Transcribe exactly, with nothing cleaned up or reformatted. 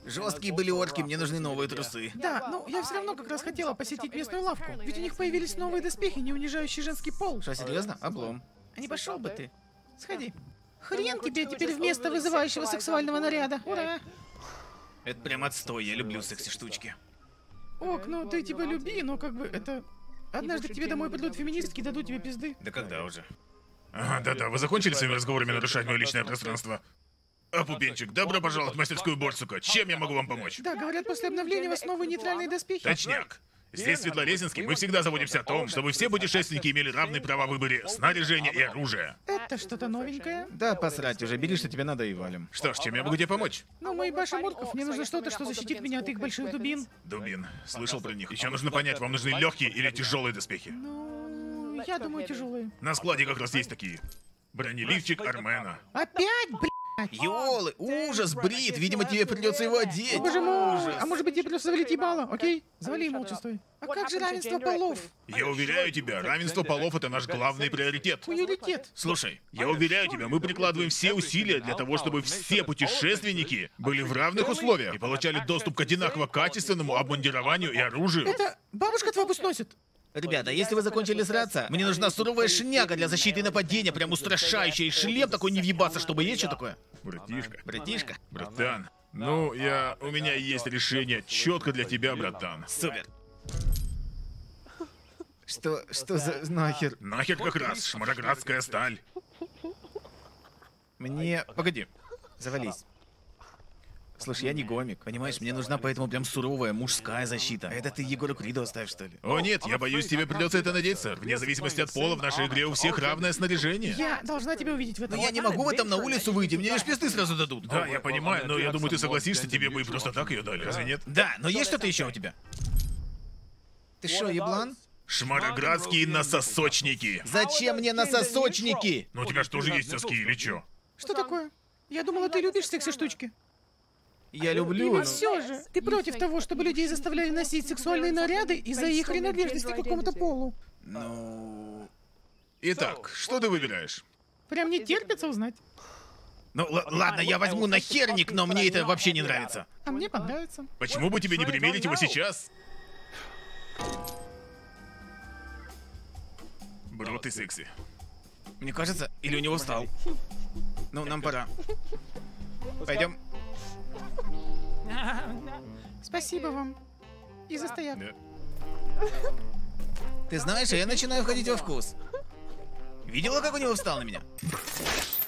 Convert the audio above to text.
Жесткие были орки, мне нужны новые трусы. Да, ну я все равно как раз хотела посетить местную лавку. Ведь у них появились новые доспехи, не унижающие женский пол. Что, серьезно? Облом. А не пошел бы ты. Сходи. Хрен тебе теперь вместо вызывающего сексуального наряда. Ура! Это прям отстой, я люблю секси-штучки. Ок, ну ты типа люби, но как бы это... Однажды к тебе домой придут феминистки и дадут тебе пизды. Да когда уже? Ага, да-да, вы закончили своими разговорами нарушать мое личное пространство? А, Пупенчик, добро пожаловать в мастерскую Борсука. Чем я могу вам помочь? Да, говорят, после обновления у вас новые нейтральные доспехи. Точняк. Здесь, в Светлорезинске, мы всегда заботимся о том, чтобы все путешественники имели равные права в выборе снаряжения и оружия. Это что-то новенькое? Да, посрать уже, бери, что тебе надо, и валим. Что ж, чем я могу тебе помочь? Ну, мои баши мурков, мне нужно что-то, что защитит меня от их больших дубин. Дубин. Слышал про них. Еще нужно понять, вам нужны легкие или тяжелые доспехи. Ну, я думаю, тяжелые. На складе как раз есть такие. Бронеливчик Армена. Опять, блядь? Ёлы, ужас, Брит, видимо, тебе придется его одеть. Боже мой, Ужас. а может быть тебе придется завалить ебало, окей? Завали и молча стой. А как же равенство полов? Я уверяю тебя, равенство полов — это наш главный приоритет. Приоритет. Слушай, я уверяю тебя, мы прикладываем все усилия для того, чтобы все путешественники были в равных условиях и получали доступ к одинаково качественному обмундированию и оружию. Это бабушка твою пусть носит. Ребята, если вы закончили сраться, мне нужна суровая шняга для защиты и нападения, прям устрашающая, и шлем такой не въебаться, чтобы есть что такое. Братишка. Братишка? Братан. Ну, я... У меня есть решение четко для тебя, братан. Супер. Что, что за нахер? Нахер как раз, шмароградская сталь. Мне... Погоди. Завались. Слушай, я не гомик, понимаешь, мне нужна поэтому прям суровая мужская защита. Это ты Егору Криду оставишь, что ли? О нет, я боюсь, тебе придется это надеть, сэр. Вне зависимости от пола, в нашей игре у всех равное снаряжение. Я должна тебя увидеть в этом. Но я не могу в этом на улицу выйти, мне лишь пизды сразу дадут. Да, я понимаю, но я думаю, ты согласишься, тебе бы и просто так ее дали, разве нет? Да, но есть что-то еще у тебя? Ты шо, еблан? Шмароградские насосочники. Зачем мне насосочники? Ну у тебя же тоже есть соски или чё? Что такое? Я думала, ты любишь секси-штучки. Я люблю, И но... все же, ты против того, чтобы людей заставляли носить сексуальные наряды из-за их принадлежности к какому-то полу. Ну... Итак, что ты выбираешь? Прям не терпится узнать. Ну л- ладно, я возьму нахерник, но мне это вообще не нравится. А мне понравится. Почему бы тебе не примерить его сейчас? Бро, ты секси. Мне кажется, или у него встал. Ну, нам пора. Пойдем. Спасибо вам. И за стояк. Да. Ты знаешь, а я начинаю входить во вкус. Видела, как у него встал на меня?